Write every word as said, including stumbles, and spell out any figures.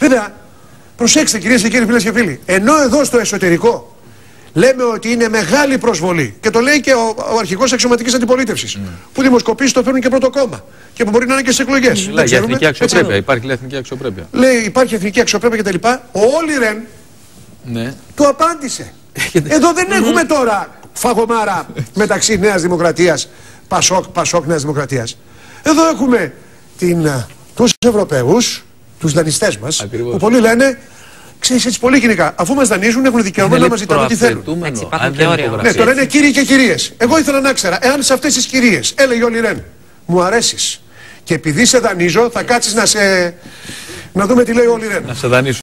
Βέβαια, προσέξτε κυρίες και κύριοι, φίλες και φίλοι, ενώ εδώ στο εσωτερικό λέμε ότι είναι μεγάλη προσβολή και το λέει και ο, ο αρχηγός αξιωματικής αντιπολίτευσης, mm. που δημοσκοπήσεις το φέρνουν και πρώτο κόμμα και που μπορεί να είναι και στις εκλογές. Λέει για εθνική αξιοπρέπεια. Υπάρχει εθνική αξιοπρέπεια. Λέει υπάρχει εθνική αξιοπρέπεια κτλ. Ο Όλι Ρεν ναι. του απάντησε. Εδώ δεν έχουμε τώρα φαγωμάρα μεταξύ Νέας Δημοκρατίας, Πασόκ, Πασόκ Νέας Δημοκρατίας. Εδώ έχουμε την, τους Ευρωπαίους, τους δανειστές μας, ακριβώς. Που πολλοί λένε, ξέρεις έτσι πολύ κοινικά, αφού μας δανείζουν έχουν δικαίωμα να μας ζητάνε ό,τι θέλουν. Έτσι, και ναι, τώρα είναι κύριοι και κυρίες. Εγώ ήθελα να ξέρω, εάν σε αυτές τις κυρίες έλεγε Όλι Ρεν, μου αρέσεις και επειδή σε δανείζω θα κάτσεις να σε... να δούμε τι λέει Όλι Ρεν. Να σε δανείσω.